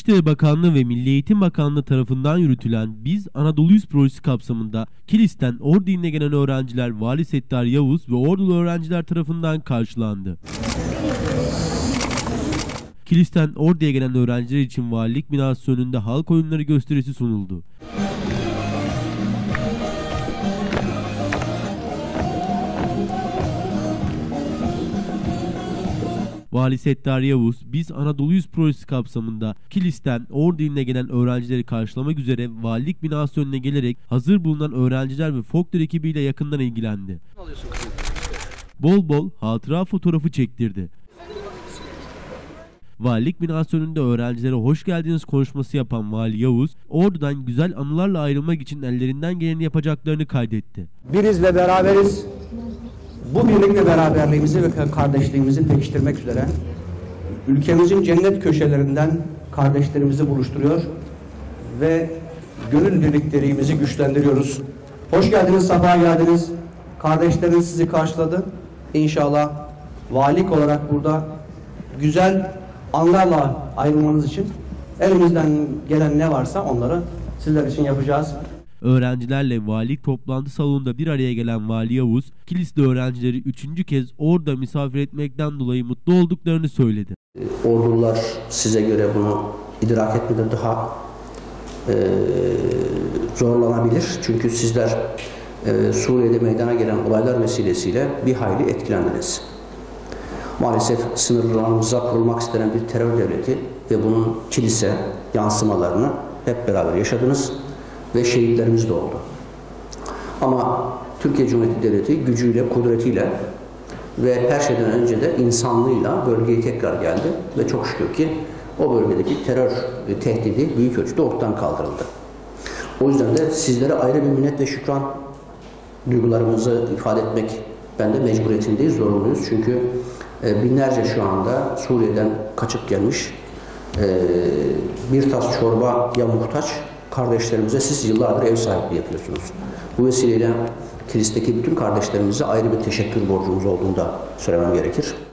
İçişleri Bakanlığı ve Milli Eğitim Bakanlığı tarafından yürütülen Biz Anadolu'yuz projesi kapsamında Kilis'ten Ordu iline gelen öğrenciler Vali Settar Yavuz ve Ordulu öğrenciler tarafından karşılandı. Kilis'ten Ordu'ya gelen öğrenciler için valilik binası önünde halk oyunları gösterisi sunuldu. Vali Settar Yavuz, Biz Anadolu'yuz projesi kapsamında Kilis'ten Ordu iline gelen öğrencileri karşılamak üzere valilik binası önüne gelerek hazır bulunan öğrenciler ve folklor ekibiyle yakından ilgilendi. Bol bol hatıra fotoğrafı çektirdi. Valilik binası önünde öğrencilere hoş geldiniz konuşması yapan Vali Yavuz, Ordu'dan güzel anılarla ayrılmak için ellerinden geleni yapacaklarını kaydetti. Biriz ve beraberiz. Bu birlik ve beraberliğimizi ve kardeşliğimizi pekiştirmek üzere ülkemizin cennet köşelerinden kardeşlerimizi buluşturuyor ve gönül birliklerimizi güçlendiriyoruz. Hoş geldiniz, safa geldiniz. Kardeşleriniz sizi karşıladı. İnşallah valilik olarak burada güzel anlarla ayrılmanız için elimizden gelen ne varsa onları sizler için yapacağız. Öğrencilerle valilik toplantı salonunda bir araya gelen Vali Yavuz, Kilis'te öğrencileri 3. kez Ordu'da misafir etmekten dolayı mutlu olduklarını söyledi. Ordular size göre bunu idrak etmede daha zorlanabilir. Çünkü sizler Suriye'de meydana gelen olaylar vesilesiyle bir hayli etkilendiniz. Maalesef sınırlarımıza kurulmak istenen bir terör devleti ve bunun kilise yansımalarını hep beraber yaşadınız ve şehitlerimiz de oldu. Ama Türkiye Cumhuriyeti Devleti gücüyle, kudretiyle ve her şeyden önce de insanlığıyla bölgeye tekrar geldi ve çok şükür ki o bölgedeki terör tehdidi büyük ölçüde ortadan kaldırıldı. O yüzden de sizlere ayrı bir minnet ve şükran duygularımızı ifade etmek ben de mecburiyetindeyiz, zorunluyuz. Çünkü binlerce şu anda Suriye'den kaçıp gelmiş bir tas çorbaya muhtaç kardeşlerimize siz yıllardır ev sahipliği yapıyorsunuz. Bu vesileyle Kilis'teki bütün kardeşlerimize ayrı bir teşekkür borcumuz olduğunu da söylemem gerekir.